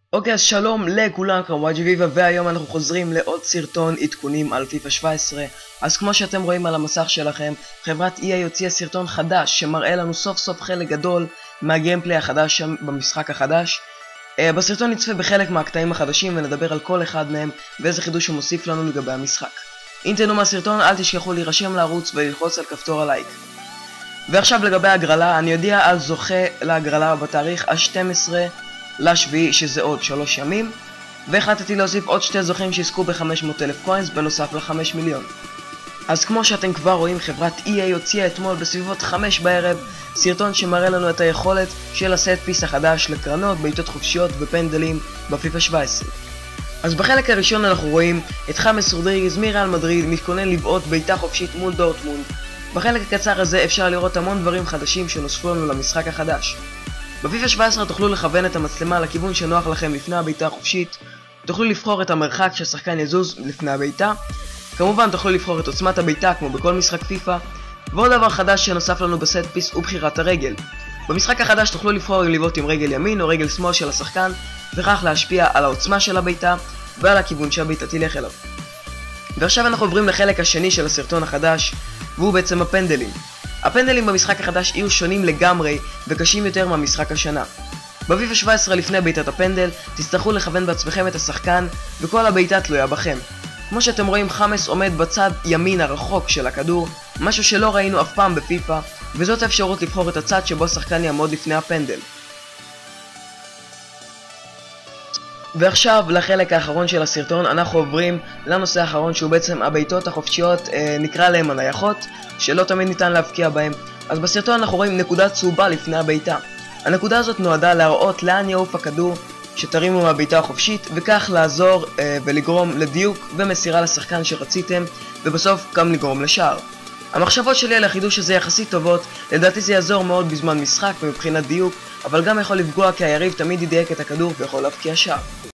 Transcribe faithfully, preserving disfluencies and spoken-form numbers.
אוקיי, אז שלום לכולם, כאן וואג'י ויבה, והיום אנחנו חוזרים לעוד סרטון עדכונים על פיפה שבע עשרה. אז כמו שאתם רואים על המסך שלכם, חברת אי איי הוציאה סרטון חדש שמראה לנו סוף סוף חלק גדול מהגיימפליי החדש שם במשחק החדש. uh, בסרטון נצפה בחלק מהקטעים החדשים ונדבר על כל אחד מהם ואיזה חידוש הוא מוסיף לנו לגבי המשחק. אם תהנו מהסרטון אל תשכחו להירשם לערוץ וללחוץ על כפתור הלייק. ועכשיו לגבי ההגרלה, אני יודע על זוכה להגרלה בתאריך ה-שנים עשר לשביעי, שזה עוד שלוש ימים, והחלטתי להוסיף עוד שתי זוכים שיזכו ב-חמש מאות אלף קוינס בנוסף ל-חמישה מיליון. אז כמו שאתם כבר רואים, חברת אי איי הוציאה אתמול בסביבות חמש בערב סרטון שמראה לנו את היכולת של הסט פיס החדש לקרנות, בעיטות חופשיות ופנדלים בפיפה שבע עשרה. אז בחלק הראשון אנחנו רואים את חמאס רודריגז מריאל מדריד מתכונן לבעוט בעיטה חופשית מול דורטמונד. בחלק הקצר הזה אפשר לראות המון דברים חדשים שנוספו לנו למשחק החדש. בפיפה שבע עשרה תוכלו לכוון את המצלמה לכיוון שנוח לכם לפני הבעיטה החופשית, תוכלו לבחור את המרחק שהשחקן יזוז לפני הבעיטה, כמובן תוכלו לבחור את עוצמת הבעיטה כמו בכל משחק פיפה, ועוד דבר חדש שנוסף לנו בסט פיס הוא בחירת הרגל. במשחק החדש תוכלו לבחור אם לבעוט עם רגל ימין או רגל שמאל של השחקן, וכך להשפיע על העוצמה של הבעיטה ועל הכיוון שהבעיטה תלך אליו. ועכשיו אנחנו עוברים לחלק השני של הסרטון החדש, והוא בעצם הפנדלים. הפנדלים במשחק החדש יהיו שונים לגמרי וקשים יותר מהמשחק השנה. בפיפה שבע עשרה לפני בעיטת הפנדל תצטרכו לכוון בעצמכם את השחקן וכל הבעיטה תלויה בכם. כמו שאתם רואים, חמאס עומד בצד ימין הרחוק של הכדור, משהו שלא ראינו אף פעם בפיפה, וזאת האפשרות לבחור את הצד שבו השחקן יעמוד לפני הפנדל. ועכשיו לחלק האחרון של הסרטון, אנחנו עוברים לנושא האחרון שהוא בעצם הבעיטות החופשיות, אה, נקרא להם הנייחות, שלא תמיד ניתן להבקיע בהם. אז בסרטון אנחנו רואים נקודה צהובה לפני הבעיטה. הנקודה הזאת נועדה להראות לאן יעוף הכדור שתרימו מהבעיטה החופשית, וכך לעזור אה, ולגרום לדיוק ומסירה לשחקן שרציתם, ובסוף גם לגרום לשער. המחשבות שלי על החידוש הזה יחסית טובות, לדעתי זה יעזור מאוד בזמן משחק ומבחינת דיוק, אבל גם יכול לפגוע כי היריב תמיד ידייק את הכדור ויכול להבקיע שער.